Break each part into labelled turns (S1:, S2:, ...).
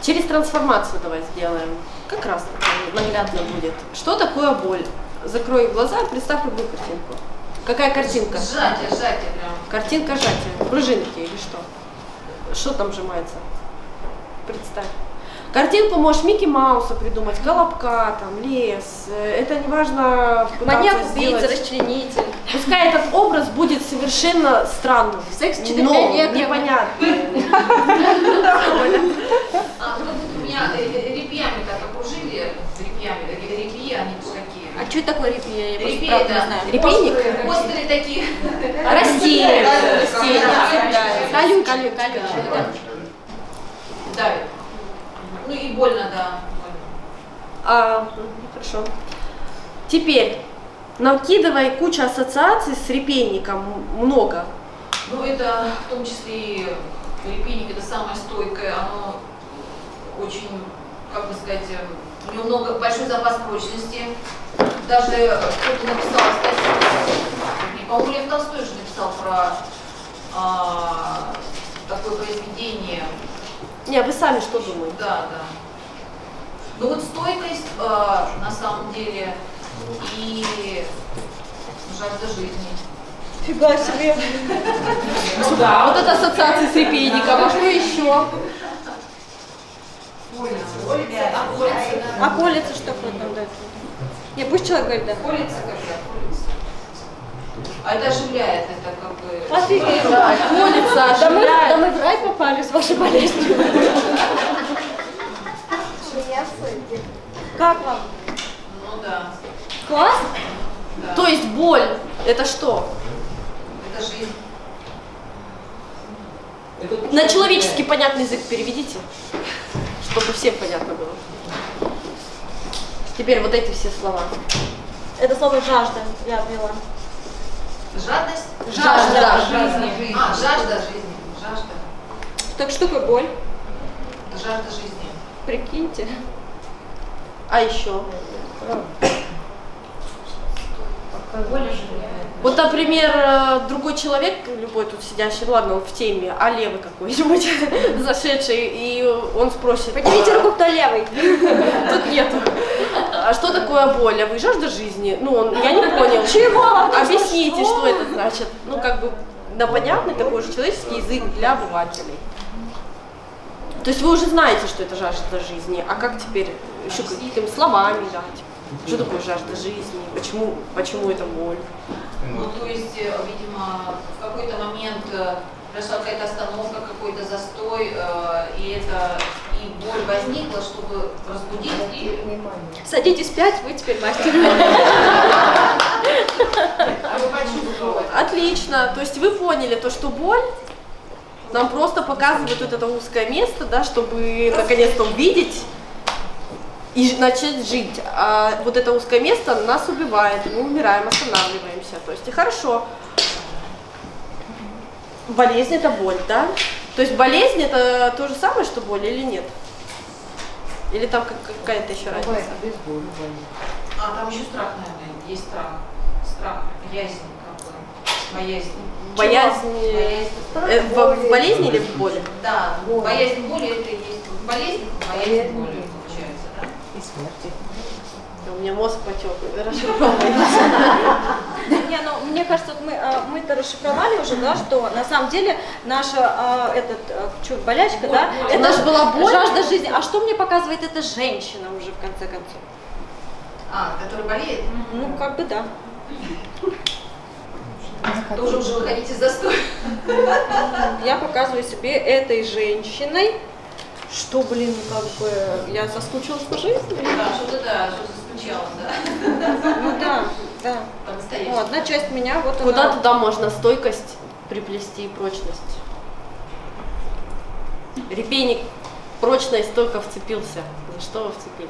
S1: Через трансформацию давай сделаем. Как раз наглядно будет. Что такое боль? Закрой глаза и представь любую картинку. Какая картинка?
S2: Сжатие прям.
S1: Картинка сжатия. Пружинки или что? Что там сжимается? Представь. Картинку можешь Микки Мауса придумать, Колобка, там, лес. Это не важно.
S3: Маньяк-убийца, расчленитель.
S1: Пускай этот образ будет совершенно странным,
S3: Секс
S1: но
S3: 4 века.
S1: непонятным.
S2: Как будто меня репьями так окружили. Репьи, они такие.
S3: А что такое репьи? Я просто
S2: Репьи
S3: правда не
S2: это
S3: знаю.
S1: Репейник?
S2: острые такие.
S1: Растения.
S3: Колючие.
S2: Давит. Ну и больно, да.
S1: Хорошо. Теперь накидывай кучу ассоциаций с репейником, много.
S2: Ну это в том числе и репейник, это самое стойкое, оно очень, как бы сказать, у него большой запас прочности. Даже кто-то написал статью, по-моему, Лев Толстой же написал про такое произведение.
S1: Не, вы сами что думаете?
S2: Да. Ну вот стойкость на самом деле и жажда жизни.
S3: Фига себе.
S1: Да, вот это ассоциации с репейником. А что еще?
S3: А колется что такое там, да? Не, пусть человек говорит, да.
S2: Колется когда? Колется. А это оживляет, это как бы...
S3: Офигеть.
S1: Да, колется,
S3: Да
S1: оживляет.
S3: мы в рай попали с вашей болезнью. Как вам?
S2: Ну да.
S3: Класс?
S2: Да.
S1: То есть боль, это что?
S2: Это жизнь.
S1: На человеческий понятный язык переведите, чтобы всем понятно было. Теперь вот эти все слова.
S3: Это слово жажда я обвела.
S2: Жадность?
S1: Жажда
S2: жизни. Жажда жизни. Жажда.
S3: Так что такое боль?
S2: Жажда жизни.
S3: Прикиньте.
S1: А еще?
S2: Боль оживляет.
S1: Вот, например, другой человек, любой тут сидящий, ладно, он в теме, а левый какой-нибудь, зашедший, и он спросит...
S3: Поднимите руку, кто левый.
S1: Тут нету. А что такое боль? А вы жажда жизни? Ну, я не понял.
S3: Чего?
S1: Объясните, что это значит. Ну, как бы, на понятный такой же человеческий язык для обывателей. То есть вы уже знаете, что это жажда жизни, а как теперь еще какими-то словами, да, типа, что такое жажда жизни, почему это боль?
S2: Ну, то есть, видимо, в какой-то момент произошла какая-то остановка, какой-то застой, и боль возникла, чтобы разбудить и...
S3: Садитесь 5, вы теперь мастер.
S2: А вы почувствовали?
S1: Отлично, то есть вы поняли то, что боль нам просто показывает вот это узкое место, да, чтобы наконец-то увидеть и начать жить. А вот это узкое место нас убивает, мы умираем, останавливаемся. То есть и хорошо. Болезнь – это боль, да? То есть болезнь – это то же самое, что боль или нет? Или там какая-то еще разница?
S2: А, там еще страх, наверное, есть страх. Страх, боязнь, как бы, боязнь.
S1: Боязнь в болезни или в боли?
S2: Да, боязнь боли это и есть болезнь, боязнь боли получается, да?
S4: И смерти.
S1: У меня мозг потек, расшифровывается.
S3: Не, ну мне кажется, мы это расшифровали уже, да, что на самом деле наша болячка, да,
S1: У нас была боль.
S3: жажда жизни. А что мне показывает эта женщина уже в конце концов?
S2: А, который болеет?
S3: Ну, как бы да.
S2: Тоже уже выходить из застоя.
S3: Я показываю себе этой женщиной, что, блин, как бы я соскучилась по жизни.
S2: Да, что-то заскучало, да.
S3: Ну да, да.
S2: По-настоящему.
S3: Ну, одна часть меня вот
S1: Куда
S3: она...
S1: туда можно стойкость приплести и прочность? Репейник прочно и стойко вцепился. За что вы вцепились?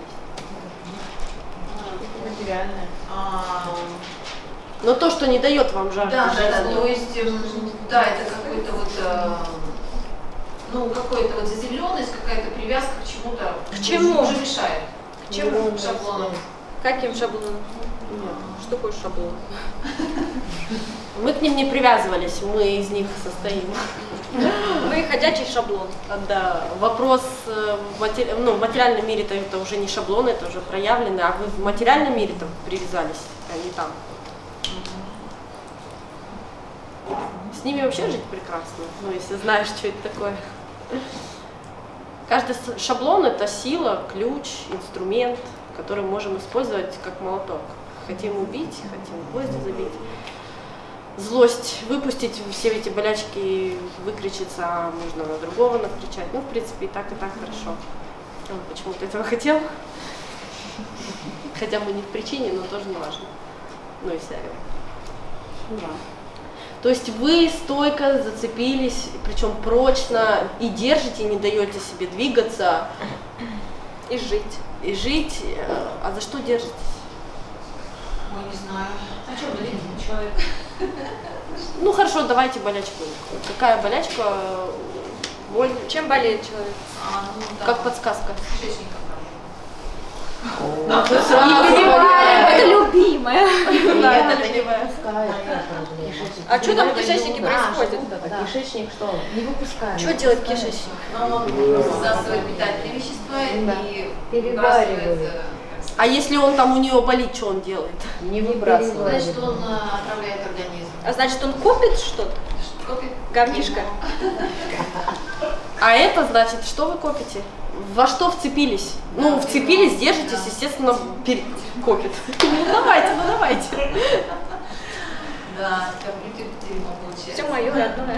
S2: Материальное.
S1: Но то, что не дает вам жажды
S2: Да,
S1: жизни.
S2: то есть, да, это какой-то вот, ну, какой-то вот заземленность, какая-то привязка к чему-то.
S3: К чему?
S2: Уже мешает.
S3: К чему?
S2: К шаблонам.
S3: Каким шаблоном? Что такое шаблон?
S1: Мы к ним не привязывались, мы из них состоим.
S3: Мы ходячий шаблон.
S1: Да, вопрос в материальном мире это уже не шаблон, это уже проявленный, а вы в материальном мире там привязались, а не там. С ними вообще жить прекрасно, ну если знаешь, что это такое. Каждый шаблон это сила, ключ, инструмент, который мы можем использовать как молоток. Хотим убить, хотим гвозди забить. Злость выпустить, все эти болячки выкричиться, а можно на другого накричать. Ну, в принципе, и так хорошо. Он почему-то этого хотел. Хотя мы не в причине, но тоже не важно. Ну и вся да. То есть вы стойко зацепились, причем прочно, и держите, не даете себе двигаться.
S3: И жить.
S1: И жить. А за что держитесь?
S2: Ой, не знаю. О чем говорит человек?
S1: Ну хорошо, давайте болячку. Какая болячка? Боль?
S3: Чем болеет человек?
S1: Как подсказка.
S3: Это любимая.
S1: Да, это любимая.
S3: А что там в кишечнике происходит?
S4: Кишечник что? Не выпускает.
S3: Что делает кишечник?
S2: Он всасывает питательные вещества и
S4: переваривает.
S1: А если он там у нее болит, что он делает?
S4: Не выбрасывает.
S2: Значит, он отравляет организм.
S3: А значит, он копит что-то?
S2: Копит?
S3: Говнишко.
S1: А это значит, что вы копите? Во что вцепились? Ну, вцепились, держитесь, естественно, копит. Ну, давайте.
S2: Да, компьютер получается.
S3: Все мое родное.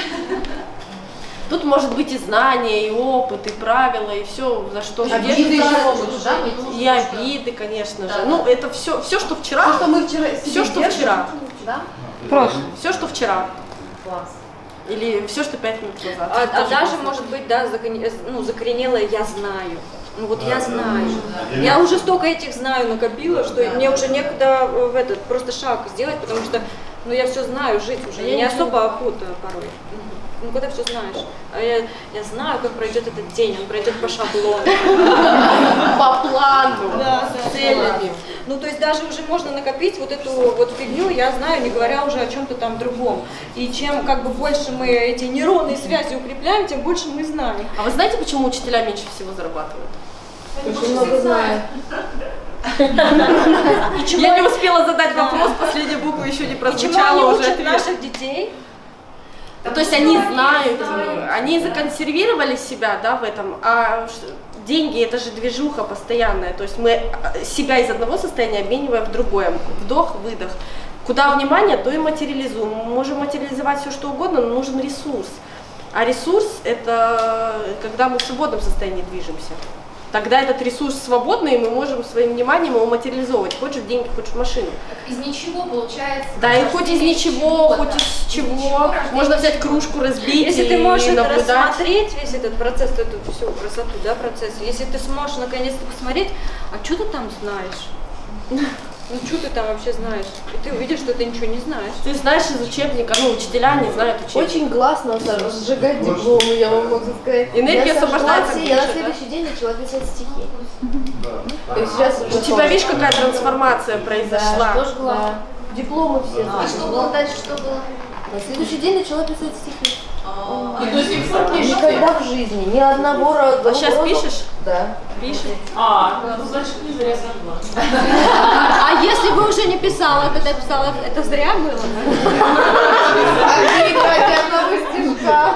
S1: Тут может быть и знания, и опыт, и правила, и все, за что
S2: Обиды еще могут, да?
S1: И обиды, конечно же. Ну, это все, что вчера.
S4: Что мы вчера
S1: Все, что вчера.
S4: Да?
S1: Все, что вчера.
S4: Класс.
S1: Или все, что 5 минут назад.
S3: А даже, может быть, да, закоренелое «я знаю». Ну вот я знаю. Я уже столько этих знаю накопила, что мне уже некуда просто шаг сделать, потому что я все знаю, жить уже. Не особо охота порой. Ну, когда все знаешь. А я знаю, как пройдет этот день, он пройдет по шаблону.
S1: По плану,
S3: Да,
S1: с целями.
S3: Ну, то есть даже уже можно накопить вот эту вот фигню, я знаю, не говоря уже о чем-то там другом. И чем больше мы эти нейронные связи укрепляем, тем больше мы знаем.
S1: А вы знаете, почему учителя меньше всего зарабатывают?
S4: Очень много знаю.
S1: Я не успела задать вопрос, последняя буква еще не прозвучала, уже
S3: учат наших детей?
S1: То есть они знают, они законсервировали себя, да, в этом, а деньги это же движуха постоянная, то есть мы себя из одного состояния обмениваем в другое, вдох, выдох. Куда внимание, то и материализуем. Мы можем материализовать все что угодно, но нужен ресурс. А ресурс это когда мы в свободном состоянии движемся. Тогда этот ресурс свободный, и мы можем своим вниманием его материализовывать. Хочешь деньги, хочешь машину.
S2: Из ничего получается.
S1: Да, и хоть из ничего, хоть из чего. Можно взять кружку, разбить.
S3: Если
S1: и
S3: ты можешь
S1: наблюдать.
S3: это рассмотреть, весь этот процесс, эту всю красоту, да, процесс, если ты сможешь наконец-то посмотреть, а что ты там знаешь? Ну, что ты там вообще знаешь? И ты увидишь, что ты ничего не знаешь.
S1: Ты знаешь из учебника, учителя не знают учебника.
S4: Очень классно сжигать дипломы, я вам могу сказать.
S1: Энергия освобождается.
S4: Я на следующий день начала писать стихи. То есть сейчас
S1: У тебя, видишь, какая трансформация произошла.
S4: Да, жгла. Дипломы все.
S2: А что было дальше, что было?
S4: На следующий день начала писать стихи.
S2: И до сих пор пишете?
S4: Никогда в жизни, ни одного раза.
S1: А сейчас пишешь?
S4: Да.
S1: Пишешь?
S2: Значит, не зря согласна.
S3: А если бы уже не писала, когда писала, это зря было?
S4: одного стишка.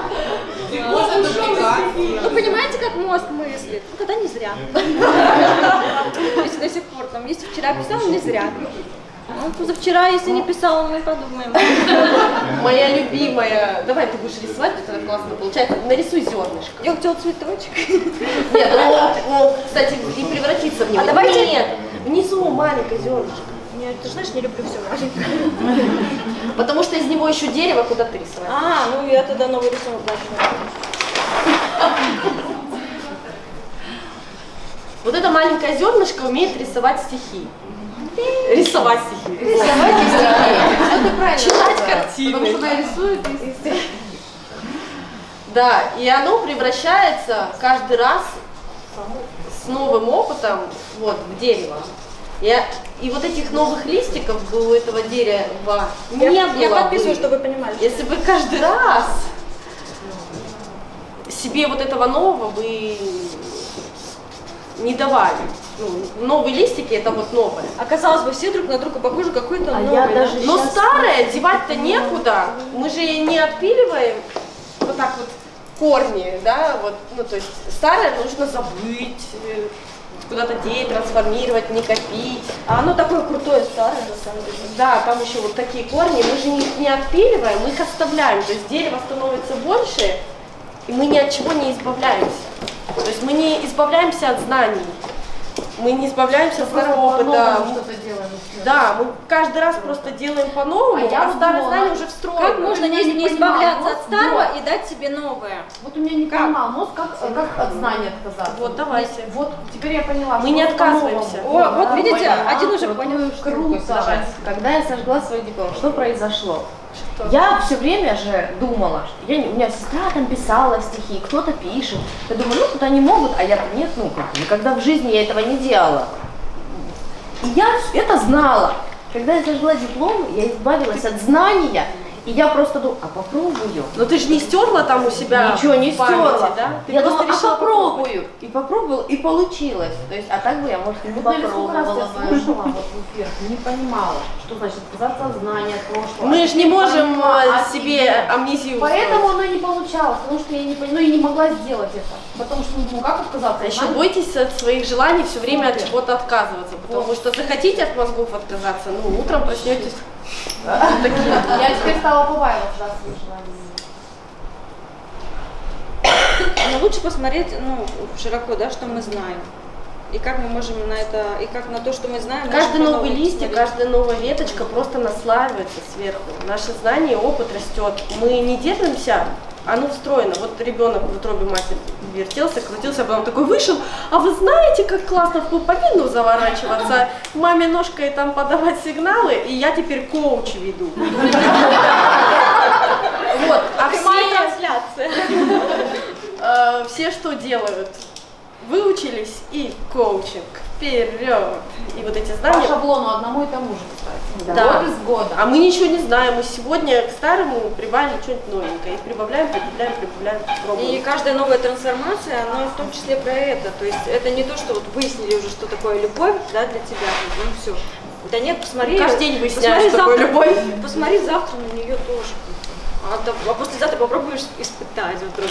S3: Вы понимаете, как мозг мыслит? Ну, когда не зря. Если до сих пор, если вчера писала, не зря. Ну, позавчера, если не писала, мы подумаем.
S1: Моя любимая. Давай ты будешь рисовать, это классно получается. Нарисуй зернышко.
S3: Я хотела цветочек.
S1: Нет, он, кстати, и превратится в него.
S3: А давайте-
S1: Нет, внизу маленькое зернышко.
S3: Нет, ты знаешь, не люблю все маленькое.
S1: Потому что из него еще дерево, куда ты рисовать.
S3: Ну я тогда новый рисунок начну.
S1: Вот это маленькое зернышко умеет рисовать стихи. Рисовать стихи.
S4: Рисовать стихи. Все ты правильно
S1: Читать
S4: сказала.
S1: картины.
S4: Потому что она рисует и
S1: Да, и оно превращается каждый раз с новым опытом в дерево. И вот этих новых листиков у этого дерева не было.
S3: Я подписываю,
S1: бы.
S3: чтобы вы понимали.
S1: Если бы каждый раз себе вот этого нового вы не давали. Ну, новые листики это вот новое.
S3: Оказалось бы, все друг на друга похожи, какой-то новый.
S4: я даже
S1: Но
S4: сейчас
S1: старое девать-то некуда. Мы же не отпиливаем вот так вот корни, да, вот, ну то есть старое нужно забыть, куда-то деть, трансформировать, не копить.
S3: А оно такое крутое, старое, на самом деле.
S1: Да, там еще вот такие корни, мы же их не отпиливаем, мы их оставляем, то есть дерево становится больше, и мы ни от чего не избавляемся. То есть мы не избавляемся от знаний, мы не избавляемся от старого опыта.
S4: что-то делаем.
S1: Да, мы каждый раз просто делаем по-новому, а старые знания уже встроены.
S3: Как можно
S4: я
S3: не
S4: не
S3: избавляться
S4: понимаю,
S3: от старого
S4: вот.
S3: и дать себе новое?
S4: Вот у меня не понимал мозг, как от знаний отказаться.
S1: Вот, давайте.
S4: Вот теперь я поняла,
S1: Мы
S4: что
S1: не
S4: по-новому.
S1: отказываемся.
S3: О, вот видите,
S4: поняла.
S3: один уже понял.
S4: Круто. Когда я сожгла свой диплом, что произошло?
S1: Что?
S4: Я все время же думала, что у меня сестра там писала стихи, кто-то пишет. Я думаю, ну тут они могут, а я-то нет, ну как, никогда в жизни я этого не делала. И я это знала. Когда я сожгла диплом, я избавилась от знания, и я просто думаю, а попробую.
S1: Но ты же не стерла там у себя
S4: Ничего не
S1: в памяти,
S4: стерла.
S1: да? Ты
S4: Я
S1: просто
S4: думала,
S1: решила
S4: попробую. И попробовала, и получилось. То есть, а так бы я, может, не попробовала бы.
S5: Слушала вот в эфир, не понимала, что значит отказаться от знания, от прошлого.
S1: Мы же не можем
S5: понимала,
S1: себе амнезию
S5: Поэтому
S1: устроить.
S5: оно не получалось, потому что я не поняла, ну и не могла сделать это. Потому что, ну как отказаться
S1: А
S5: от
S1: еще
S5: знаний?
S1: бойтесь от своих желаний все время от чего-то отказываться, потому что захотите от мозгов отказаться, ну утром проснетесь такие.
S5: Я теперь стала побаиваться от своих желаний.
S3: Но лучше посмотреть, ну, широко, да, что мы знаем. И как мы можем на это, и как на то, что мы знаем.
S1: Каждый
S3: можем
S1: новый
S3: по-новому
S1: листик,
S3: смотреть.
S1: каждая новая веточка просто наслаивается сверху. Наше знание, опыт растет. Мы не держимся, оно встроено. Вот ребенок в утробе матери вертелся, крутился, а потом такой вышел. А вы знаете, как классно в пуповину заворачиваться, маме ножкой там подавать сигналы, и я теперь коуч веду. Вот, а все что делают? Выучились и коучинг. Вперед! И вот эти
S5: По
S1: знания.
S5: шаблону одному и тому же, кстати.
S1: Да.
S5: Год из года.
S1: А мы ничего не знаем. Мы сегодня к старому прибавили что-нибудь новенькое. И прибавляем,
S3: И
S1: пробуем.
S3: каждая новая трансформация, она в том числе про это. То есть это не то, что вот выяснили уже, что такое любовь, да, для тебя, ну все. Да нет, посмотри.
S1: Каждый день выясняешь,
S3: посмотри
S1: что такое
S3: завтра,
S1: любовь.
S3: Посмотри завтра на нее тоже. А послезавтра попробуешь испытать вдруг.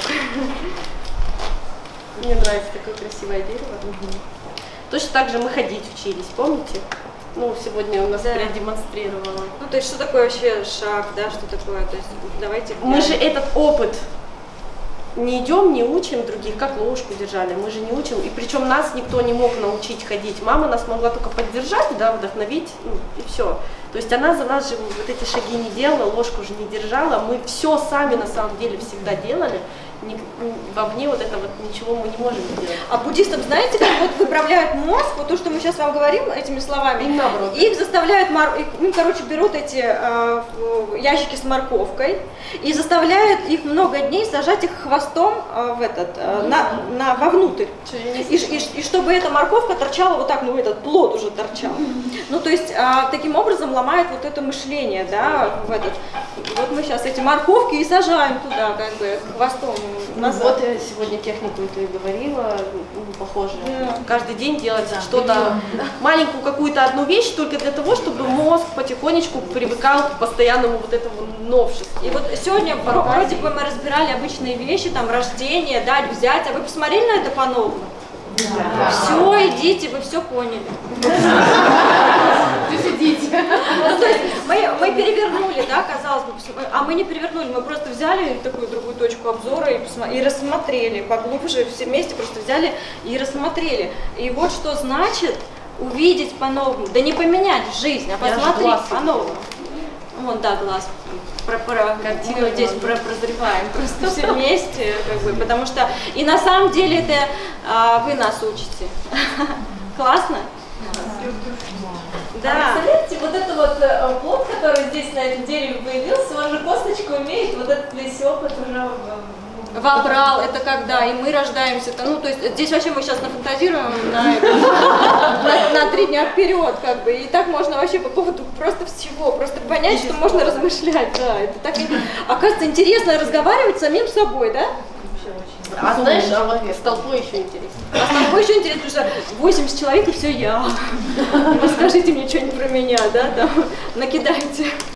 S1: Мне нравится такое красивое дерево. Точно так же мы ходить учились, помните? Ну, сегодня у нас
S3: Да.
S1: продемонстрировала.
S3: Ну, то есть, что такое вообще шаг, да, что такое, то есть, давайте...
S1: Мы же этот опыт не идем, не учим других, как ложку держали, мы же не учим, и причем нас никто не мог научить ходить. Мама нас могла только поддержать, да, вдохновить, ну, и все. То есть она за нас же вот эти шаги не делала, ложку же не держала, мы все сами на самом деле всегда делали, вовне вот это вот ничего мы не можем сделать.
S3: А буддистам, знаете, как вот выправляют мозг, вот то, что мы сейчас вам говорим этими словами,
S1: Им наоборот.
S3: их заставляют, короче, берут эти ящики с морковкой и заставляют их много дней сажать их хвостом вовнутрь. И чтобы эта морковка торчала вот так, ну этот плод уже торчал. Ну то есть таким образом ломает вот это мышление, да, вот мы сейчас эти морковки и сажаем туда, как бы, хвостом назад.
S1: Вот я сегодня технику эту и говорила, похоже. Да. Каждый день делать что-то, маленькую какую-то одну вещь, только для того, чтобы мозг потихонечку привыкал к постоянному вот этому новшеству.
S3: И вот сегодня вроде бы мы разбирали обычные вещи, там рождение, дать, взять, а вы посмотрели на это по-новому? Да. Все, идите, вы все поняли.
S5: Сидите.
S3: То есть мы перевернули, да, казалось бы, а мы не перевернули, мы просто взяли такую другую точку обзора и рассмотрели, поглубже все вместе просто взяли и рассмотрели. И вот что значит увидеть по-новому, да не поменять жизнь, а посмотреть по-новому. Вон, да, глаз. Картину здесь прозреваем просто все вместе, как бы, потому что и на самом деле это вы нас учите. Классно? Да.
S6: Представляете, вот это вот плод, который здесь на этом дереве появился, он же косточку имеет, вот этот весь опыт уже
S3: вобрал, это когда, и мы рождаемся, ну, то есть здесь вообще мы сейчас нафантазируем на 3 дня вперед, как бы, и так можно вообще по поводу просто всего, просто понять, что можно размышлять, да, это так, оказывается, интересно разговаривать с самим собой, да?
S6: вообще очень.
S1: А знаешь, а вот с толпой еще интереснее.
S3: А с тобой еще интересно, потому что 80 человек и все я. Расскажите мне что-нибудь про меня, да, там, накидайте.